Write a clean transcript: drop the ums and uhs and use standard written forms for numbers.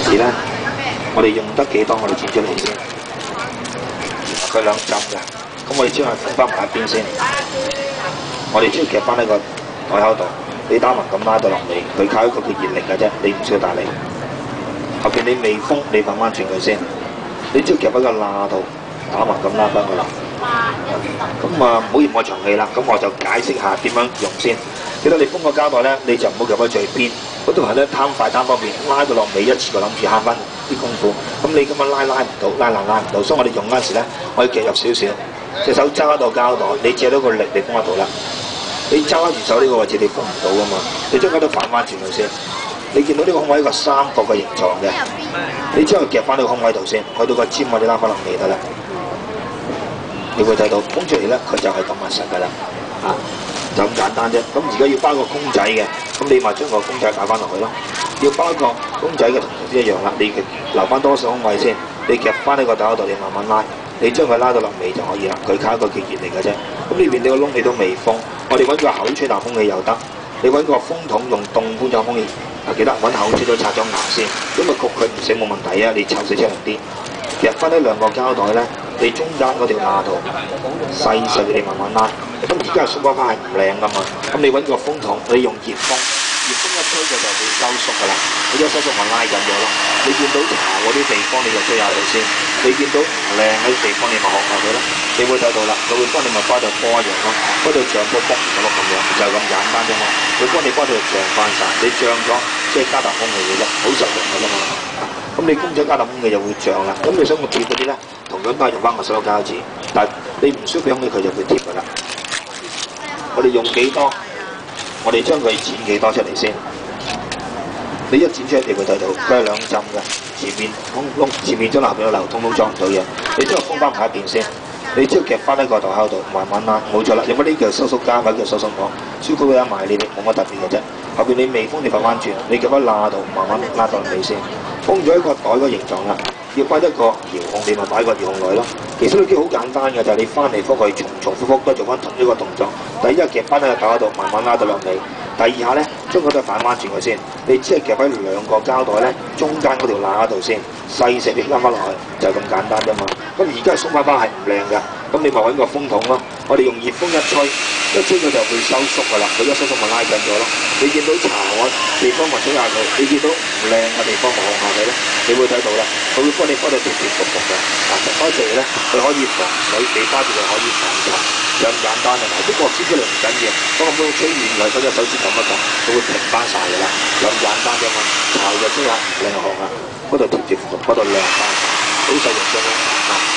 時咧，我哋用得幾多，我哋剪出嚟先。佢兩浸嘅，咁我哋將佢放翻埋一邊先。我哋只要夾翻喺個袋口度，你打橫咁拉到落尾，佢靠一個叫熱力嘅啫，你唔需要大力。後邊你未封，你反翻轉佢先。你只要夾喺個罅度，打橫咁拉翻佢落。咁啊，唔好嫌我長氣啦，咁我就解釋下點樣用先。記得你封個膠袋咧，你就唔好夾喺最邊。嗰度係咧貪快貪方便，拉到落尾一次過諗住慳翻啲功夫。咁你咁樣拉唔到，拉唔到，所以我哋用嗰陣時咧，可以夾入少少，隻手揸到膠袋，你借到個力你封得到啦。你揸住手呢個位置你封唔到噶嘛，你將嗰度反翻轉佢先。你見到呢個空位一個三角嘅形狀嘅，你將佢夾翻呢個空位度先，去到個尖位你拉翻落尾得啦。你會睇到封出嚟咧，佢就係咁密實噶啦，就咁簡單啫。咁而家要包個公仔嘅，咁你咪將個公仔擺翻落去咯。要包個公仔嘅同頭先一樣啦，你留翻多少空位先，你夾翻呢個袋度，你慢慢拉，你將佢拉到落尾就可以啦。佢靠一個叫熱力嘅啫。咁呢邊你個窿你都未封，我哋揾個口吹啖空氣又得，你揾個風筒用凍風咗空氣，記得揾口吹咗擦咗牙先，咁啊焗佢唔死冇問題啊，你臭死出嚟啲。夾翻呢兩個膠袋咧，你中間嗰條罅度細你慢慢拉。咁而家鬆花花係唔靚噶嘛，咁你揾個風筒，你用熱風一吹佢就會收縮噶啦。你一收縮咪拉緊咗咯。你見到巢嗰啲地方你就吹下佢先，你見到唔靚嗰啲地方你咪學下佢咯。你會睇到啦，佢會幫你咪包到波一樣咯，嗰度漲波卜咁咯咁樣，就係咁簡單啫嘛。佢幫你包到漲翻晒，你漲咗即係加啖空氣嘅啫，好實用嘅啫嘛。咁你公仔加啖空氣就會漲啦。咁你想我貼嗰啲咧，同樣都係用翻個塑膠紙，但係你唔需要俾空氣佢就會貼噶啦。我哋用幾多，我哋將佢剪幾多出嚟先。你一剪出嚟，你會睇到佢係兩浸嘅，前面空窿，前面將後邊嘅流通都裝唔到嘢。你將佢封翻埋一邊先，你只要夾翻喺個袋口度，慢慢拉，冇錯啦。有冇呢叫收縮膠或者叫收縮膜？舒服嘅一埋你哋冇乜特別嘅啫。後邊你未封，你反翻轉，你夾喺罅度，慢慢拉到尾先。封咗一個袋個形狀啦，要擺一個遙控，你咪擺個遙控內咯。其實呢啲好簡單嘅，就係你翻嚟覆去重複都做翻同一個動作。第一夾翻喺個袋度，慢慢拉到落尾。第二下咧，將嗰對反翻轉佢先，你只係夾喺兩個膠袋咧，中間嗰條罅嗰度先，細細啲拉翻落去，就係咁簡單啫嘛。咁而家鬆花花係唔靚㗎，咁你咪揾個風筒咯。我哋用熱風一吹佢就會收縮㗎啦，佢一收縮咪拉緊咗咯。你見到巢嘅地方咪吹下佢，你見到唔靚嘅地方咪控下佢咧，你會睇到啦，佢會幫你包到貼貼服服嘅。開出嚟咧，佢可以防水，你包住佢可以防塵。咁簡單嘅，啲角黐出嚟唔緊要，當我冇吹完佢，嗰隻手指撳一撳，佢會平翻晒㗎啦，咁簡單啫嘛。巢就吹下唔靚就學下，嗰度貼貼服服，嗰度靚翻，好實用啫嘛。